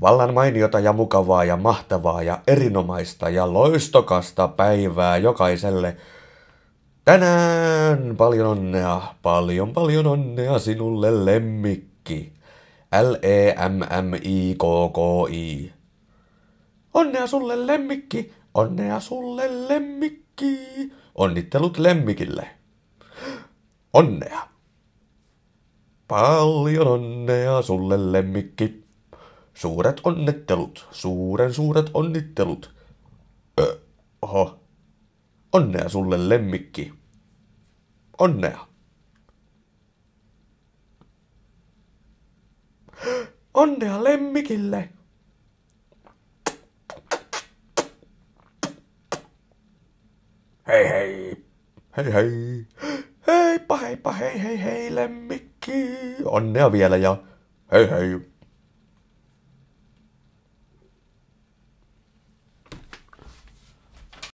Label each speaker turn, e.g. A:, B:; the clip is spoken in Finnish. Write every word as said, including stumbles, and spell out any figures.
A: Vallan mainiota ja mukavaa ja mahtavaa ja erinomaista ja loistokasta päivää jokaiselle. Tänään paljon onnea, paljon paljon onnea sinulle lemmikki. L-E-M-M-I-K-K-I. Onnea sulle lemmikki, onnea sulle lemmikki. Onnittelut lemmikille. Onnea. Paljon onnea sulle lemmikki. Suuret onnittelut, suuren suuret onnittelut. Ö, oho. Onnea sulle lemmikki. Onnea. Onnea lemmikille. Hei hei. Hei hei. Heippa heippa hei hei hei lemmikki. Onnea vielä ja hei hei.